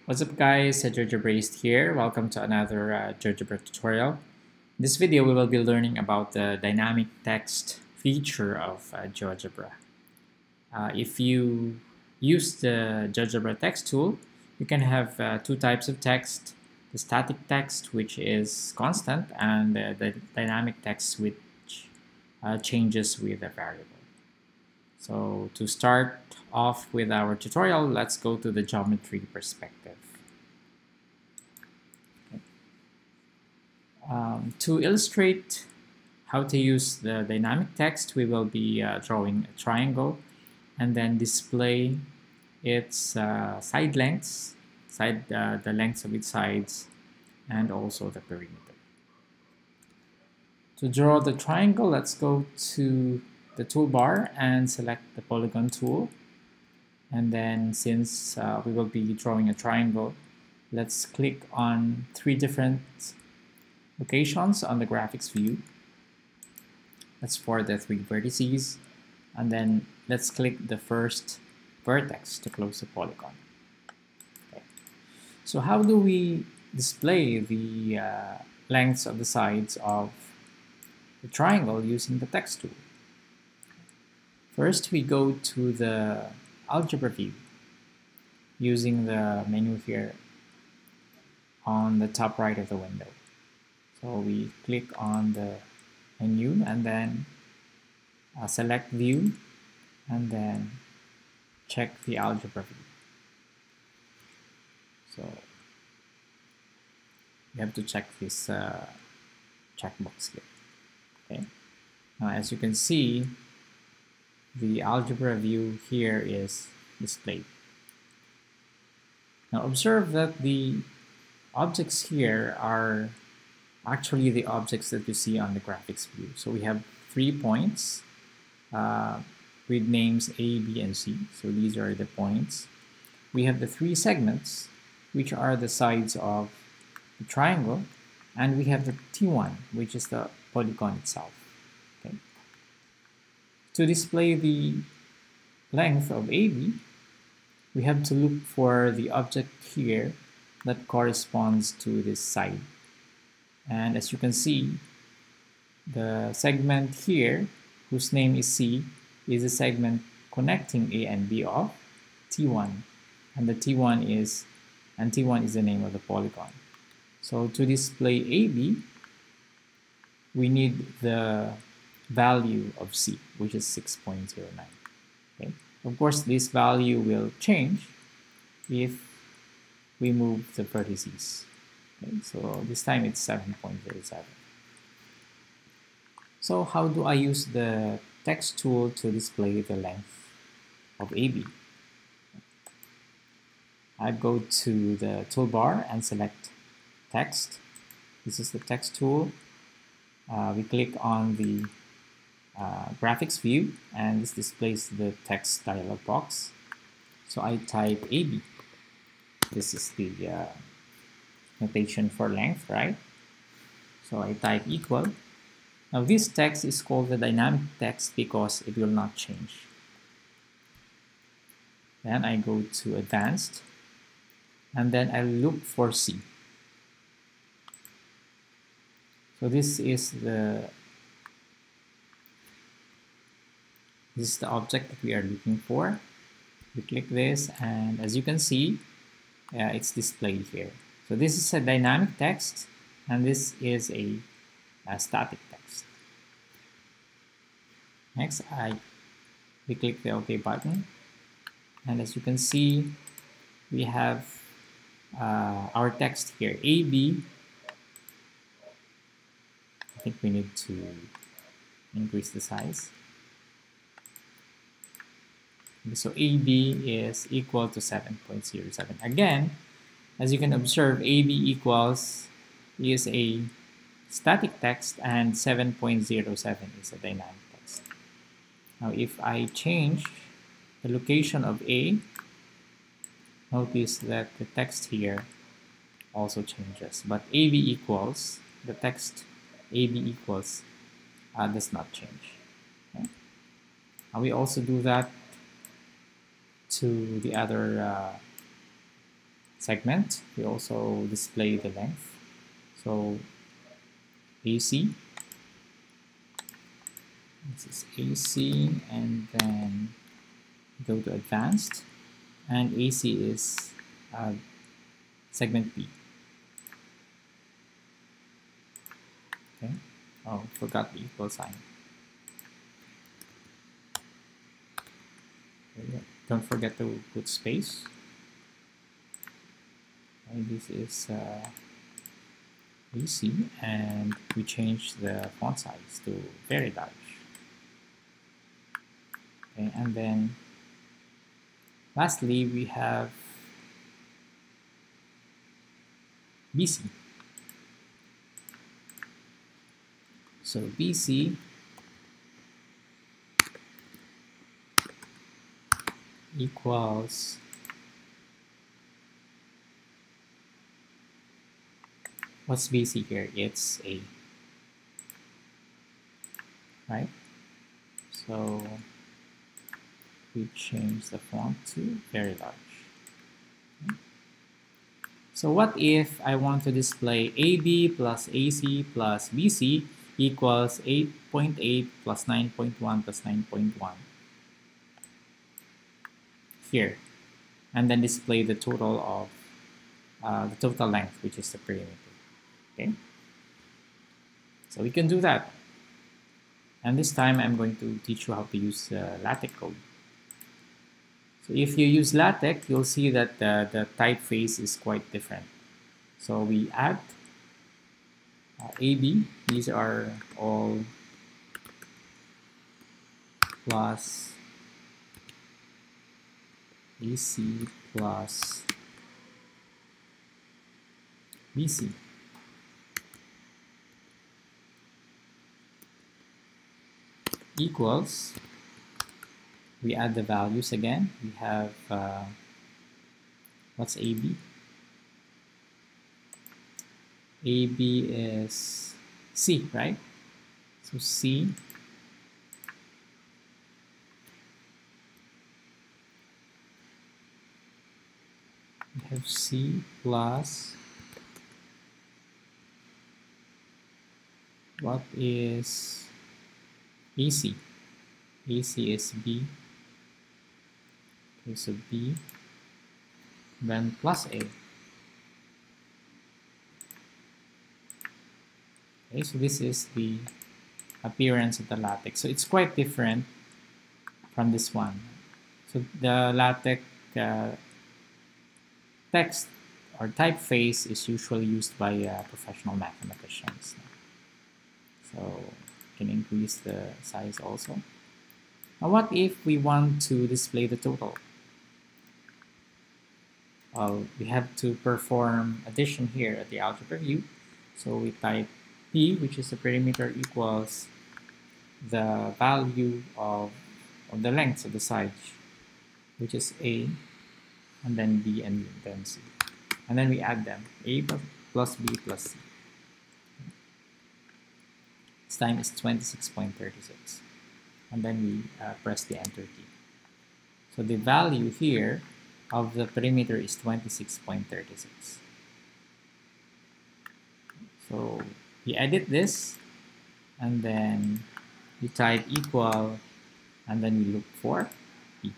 What's up guys, GeoGebra here. Welcome to another GeoGebra tutorial. In this video we will be learning about the dynamic text feature of GeoGebra. If you use the GeoGebra text tool, you can have two types of text. The static text, which is constant, and the dynamic text, which changes with a variable. So to start off with our tutorial, let's go to the geometry perspective. To illustrate how to use the dynamic text, we will be drawing a triangle and then display its side lengths, the lengths of its sides, and also the perimeter. To draw the triangle, let's go to the toolbar and select the polygon tool. And then since we will be drawing a triangle, let's click on three different locations on the graphics view. That's for the three vertices. And then let's click the first vertex to close the polygon. Okay. So how do we display the lengths of the sides of the triangle using the text tool? First, we go to the Algebra View using the menu here on the top right of the window. So we click on the menu and then select View and then check the Algebra View. So you have to check this checkbox here. Okay. Now, as you can see, the Algebra View here is displayed. Now observe that the objects here are actually the objects that you see on the graphics view. So we have 3 points with names A, B, and C. So these are the points. We have the 3 segments, which are the sides of the triangle, and we have the T1, which is the polygon itself. Okay. To display the length of AB, we have to look for the object here that corresponds to this side. And as you can see, the segment here, whose name is C, is a segment connecting A and B of T1. And T1 is the name of the polygon. So to display AB, we need the value of C, which is 6.09. Okay. Of course, this value will change if we move the vertices. Okay. So this time it's 7.07. So how do I use the text tool to display the length of AB? I go to the toolbar and select text. This is the text tool. We click on the graphics view and this displays the text dialog box. So I type AB. This is the notation for length, right? So I type equal. Now this text is called the dynamic text because it will not change. Then I go to advanced and then I look for C. So this is the object that we are looking for. We click this and as you can see, it's displayed here. So this is a dynamic text and this is a static text. Next, we click the OK button and as you can see, we have our text here, AB. I think we need to increase the size. So AB is equal to 7.07. Again, as you can observe, AB equals is a static text and 7.07 is a dynamic text. Now if I change the location of A, notice that the text here also changes, but AB equals, the text AB equals does not change. Okay? Now we also do that to the other segment, we also display the length. So AC, this is AC, and then go to advanced, and AC is segment B. Okay. Oh, forgot the equal sign. Don't forget to put space. And this is AC, and we change the font size to very large. Okay, and then lastly we have BC. So BC equals what's BC here? It's A, right? So we change the font to very large. Okay. So what if I want to display AB plus AC plus BC equals 8.8 plus 9.1 plus 9.1 here, and then display the total of the total length, which is the perimeter. Okay, so we can do that. And this time I'm going to teach you how to use LaTeX code. So if you use LaTeX, you'll see that the typeface is quite different. So we add AB, these are all plus AC plus BC. Equals, we add the values again. We have, what's AB? AB is C, right? So C we have C plus what is AC? AC is B. Okay, so B, then plus A. Okay, so this is the appearance of the LaTeX. So it's quite different from this one. So the LaTeX text or typeface is usually used by professional mathematicians. So you can increase the size also. Now what if we want to display the total? Well, we have to perform addition here at the algebra view. So we type P, which is the perimeter, equals the value of the lengths of the sides, which is A, and then B, and then C. And then we add them, A plus B plus C. This time is 26.36. And then we press the enter key. So the value here of the perimeter is 26.36. So we edit this, and then we type equal, and then we look for P.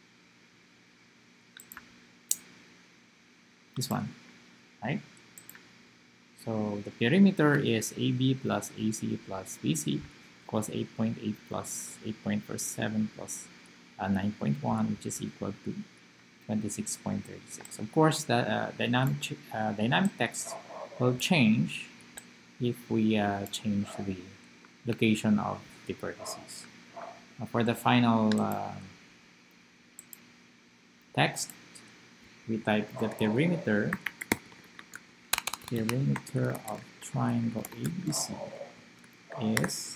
This one, right? So the perimeter is AB plus AC plus BC equals 8.8 plus 8.47 plus 9.1, which is equal to 26.36. Of course, the dynamic text will change if we change the location of the vertices. For the final text, we type the perimeter of triangle ABC is,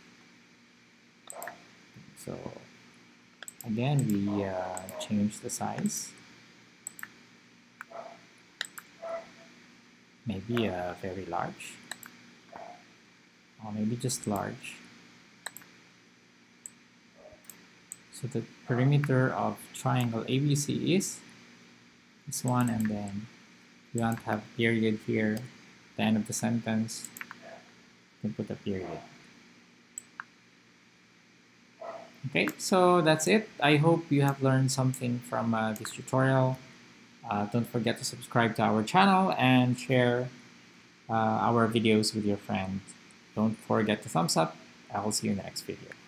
so again we change the size, maybe very large, or maybe just large. So the perimeter of triangle ABC is this one, and then you want to have a period here at the end of the sentence, you can put a period. Okay, so that's it. I hope you have learned something from this tutorial. Don't forget to subscribe to our channel and share our videos with your friends. Don't forget to thumbs up. I will see you in the next video.